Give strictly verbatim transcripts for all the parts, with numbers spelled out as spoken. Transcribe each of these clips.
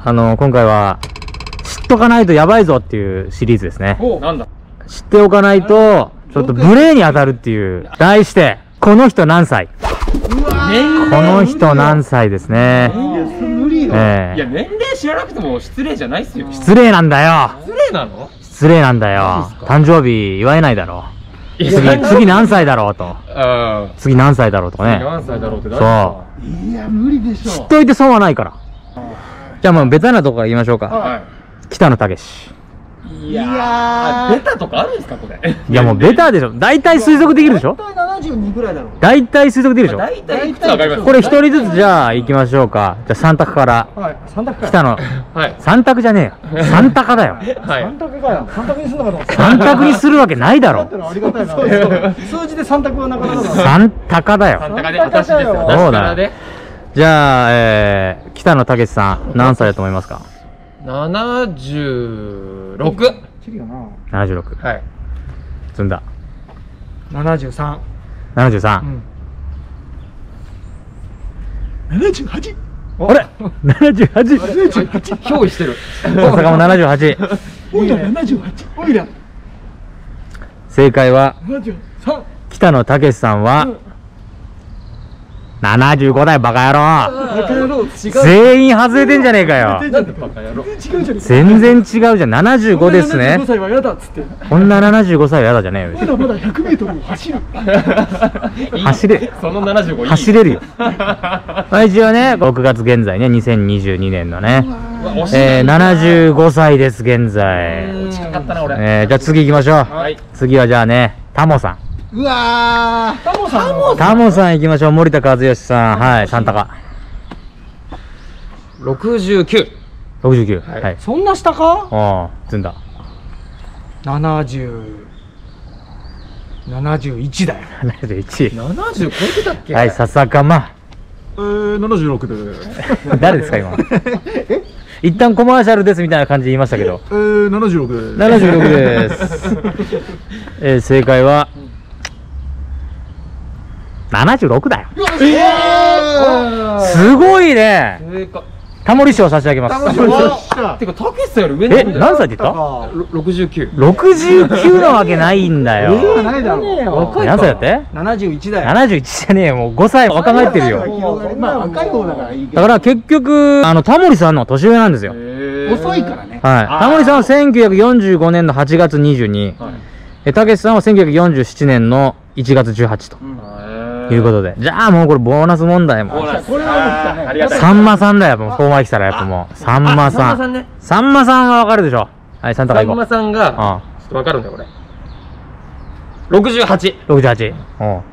あの、今回は、知っとかないとやばいぞっていうシリーズですね。 お、なんだ。 知っておかないと、ちょっと無礼に当たるっていう。題して、この人何歳？この人何歳ですね。 ええ。いや、年齢知らなくても失礼じゃないっすよ。 失礼なんだよ。 失礼なの？失礼なんだよ。誕生日祝えないだろう。次、次何歳だろうと。次何歳だろうとかね。 何歳だろうって。 そう。 いや、無理でしょ。 知っといて損はないから。じゃあもうベタなとこから言いましょうか。 はい。 北野武。 いやー、ベタとかあるんですかこれ。 いやもうベタでしょ。大体推測できるでしょ。 大体ななじゅうにぐらいだろう。 大体推測できるでしょ。 大体いくつわかります。 これ一人ずつじゃあ行きましょうか。じゃあ三択から。 はい。三択か。 北野。 はい。 三択じゃねえよ。三択だよ。 はい。 三択かよ。三択にするのかと思った。 三択にするわけないだろ。 ありがたいな。数字で三択はなかなかだ。 三択だよ。 三択で私ですよ。 そうだ。じゃあ、えー、北野武さん何歳だと思いますか？ ななじゅうろく。 ななじゅうろく。 はい。 積んだ。 ななじゅうさん。 ななじゅうさん。 ななじゅうはち。 あれ ?ななじゅうはち。 憑依してる。 大阪もななじゅうはち。 おいらななじゅうはち。おいら。 正解は、 ななじゅうさん。 北野武さんは、ななじゅうごだよ、バカ野郎。全員外れてんじゃねえかよ。全然違うじゃん。ななじゅうごですね。こんなななじゅうごさいはやだじゃねえよ。 まだまだひゃくメートルを走る。 走れ。 そのななじゅうご走れるよ。一応ね、ろくがつ現在ね、にせんにじゅうにねんのね、えー、ななじゅうごさいです、現在。 近かったな、俺。 えー、じゃあ次行きましょう。次はじゃあね、タモさん。 うわー、タモさん。 タモさん行きましょう。森田和義さん。はい、三鷹。 ろくじゅうきゅう。 ろくじゅうきゅう。はい。 そんな下か？ ああ、積んだ。 ななじゅう、ななじゅういちだよ。 ななじゅういち。 ななじゅう超えてたっけ？ はい、笹かま。 えー、ななじゅうろくで。 誰ですか、今。一旦コマーシャルですみたいな感じで言いましたけど。 えー、ななじゅうろくです。 ななじゅうろくです。えー、正解は、ななじゅうろくだよ。すごいね。タモリ賞差し上げます。 てか、たけしさんより上なんだよ。 え、何歳って言った？ ろくじゅうきゅう。 ろくじゅうきゅうなわけないんだよ。 上はないだろう。 何歳だって？ ななじゅういちだよ。 ななじゅういちじゃねえよ。もうごさい若返ってるよ。 まあ、若い方だからいいけど。 だから結局、あの、タモリさんの年上なんですよ。 遅いからね。 はい。タモリさんはせんきゅうひゃくよんじゅうごねんのはちがつにじゅうに。え、たけしさんはせんきゅうひゃくよんじゅうななねんのいちがつじゅうはちと。いうことで。じゃあもうこれボーナス問題も。 これはもう来たね。 さんまさんだよ、もう。ここまで来たらやっぱもう。さんまさん。さんまさんはわかるでしょ。はい、さんたか行こう。 さんまさんが、ちょっとわかるんだよ、これ。ろくじゅうはち。 ろくじゅうはち。うん。はい、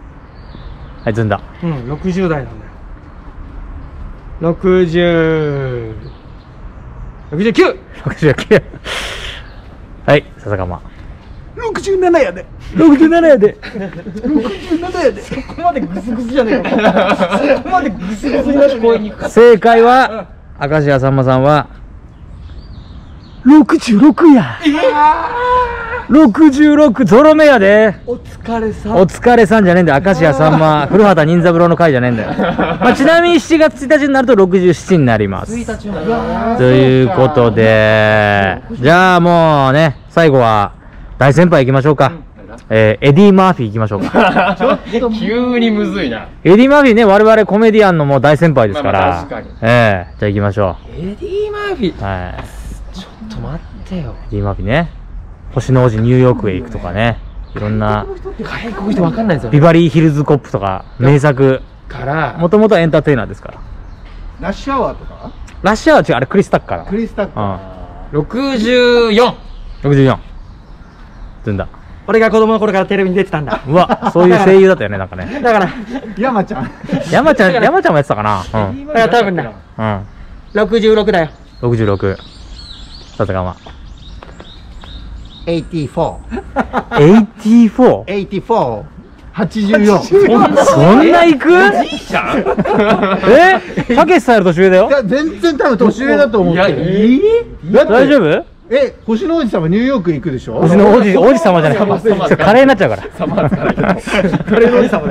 ずんだ。 うん、ろくじゅうだいなんだよ。ろくじゅう、ろくじゅうきゅう。 ろくじゅうきゅう。はい、笹かま。 ろくじゅうななやで。 ろくじゅうななやで。 ろくじゅうななやで。そこまでグスグスじゃねえか。そこまでグスグスになって声にくかった。 正解は、明石家さんまさんは、ろくじゅうろくや。ろくじゅうろく、ゾロ目やで。 お疲れさん。 お疲れさんじゃねえんだよ。明石家さんま、古畑任三郎の会じゃねえんだよ。まあ、ちなみにしちがつついたちになるとろくじゅうななになります。ということで、じゃあもうね、最後は大先輩行きましょうか。えー、エディ・マーフィー行きましょうか。 ちょっと急にむずいな。 エディ・マーフィーね、我々コメディアンのもう大先輩ですから。 まあまあ確かに。 ええー、じゃあ行きましょう。エディ・マーフィー。 はい。 ちょっと待ってよ。 エディ・マーフィーね。星の王子ニューヨークへ行くとかね。いろんな。 外国人わかんないですよ。 ビバリーヒルズコップとか、名作。 から。 もともとエンターテイナーですから。 ラッシュアワーとかラッシュアワー違う、あれクリスタッカーだ。 クリスタッカー。 ろくじゅうよん。 ろくじゅうよん。ずんだ。 俺が子供の頃からテレビに出てたんだ。 うわ、そういう声優だったよね、なんかね。 だから、山ちゃん。 山ちゃん、山ちゃんもやってたかな。うん。 だから多分だ。 うん。 ろくじゅうろくだよ。 ろくじゅうろく。さすがま。 エイティーフォー。 エイティーフォー。 エイティーフォー。はちじゅうよん。 そんな行く？ おじいちゃん？ え？たけしさんより年上だよ。 いや、全然多分年上だと思ってる。 いや、 大丈夫？ え、星の王子様ニューヨーク行くでしょ。 星の王子、王子様じゃない。カレーになっちゃうから。 サマーズからカレーの王子様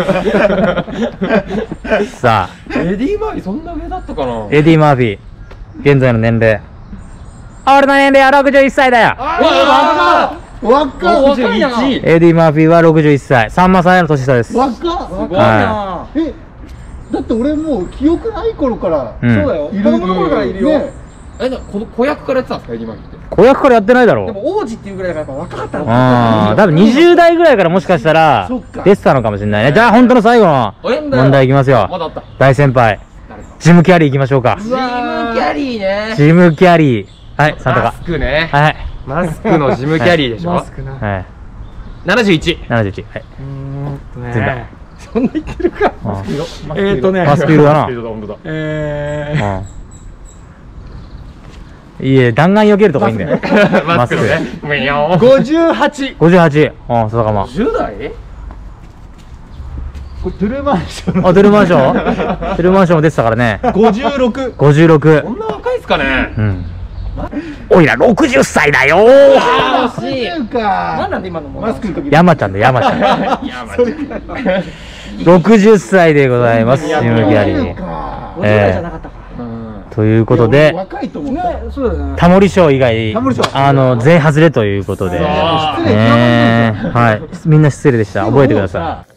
だよ。 さあ。 エディ・マーフィーそんな上だったかな。 エディ・マーフィー。 現在の年齢。俺の年齢はろくじゅういっさいだよ。 若っ若っ若いな。 エディ・マーフィーはろくじゅういっさい。さんまさんへの年下です。 若っすごいはな。 えだって俺もう記憶ない頃からうんそうだよ。 いる子供の頃からいるよ。 ねえ、でもこ子役からやってたんですか、エディマーフィーって。 子役からやってないだろ。 でも王子っていうぐらいだからやっぱ若かったんだ。 ああ、多分にじゅう代ぐらいからもしかしたらそっか出てたのかもしれないね。じゃあ本当の最後のえ問題いきますよ。 まだあった。 大先輩、 誰か。 ジム・キャリーいきましょうか。 ジム・キャリーね。 ジム・キャリー。はい、サンタマカ。 スクね。 はい。 マスクのジム・キャリーでしょ。 マスクな。 はい。 ななじゅういち。 ななじゅういち。はい。 うーんと全部ね。そんな言ってるか。 うんえーとね。 マスク色だなマスク色だ、本当だ。 えー。 うんいいえ、弾丸避けるとこいいんだよ。 マスクね。むよー。 ごじゅうはち。 ごじゅうはち。うん、そうかま。 じゅう代？ これトゥルーマンションあ、トゥルーマンショントゥルーマンションも出てたからね。 ごじゅうろく。 ごじゅうろくこ。んな若いっすかね。 うん。おいらろくじゅっさいだよー。 あー、惜しい。 なんかなんで今のもマスクの時山ちゃんだ、山ちゃん。 いや、マジで。 ろくじゅっさいでございます、ジム・キャリー。 かごじゅう代じゃなかったかということで、 若いと思ったら。ね、そうだよね。 タモリ賞以外タモリ賞、 あの、全外れということで。 そう失礼ねはい。みんな失礼でした。覚えてください。